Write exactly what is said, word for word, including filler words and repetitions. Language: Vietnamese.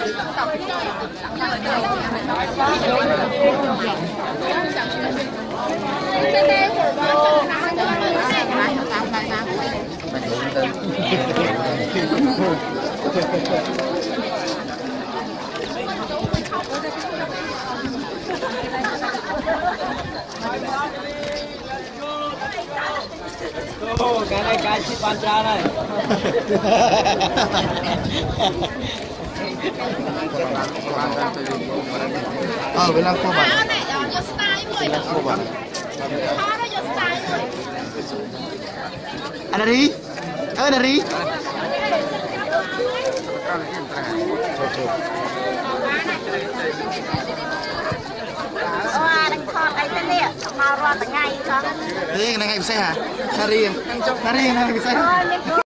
Ô, cái này cái chị bán ra này. Ờ, với lăng khô bản. Lăng khô bản. Ada ri? Ada ri? Đang thọt đây tên nè, mau ra từ ngày cho. Đây, cái này ngày sẽ hả? Nari, nari, nari sẽ.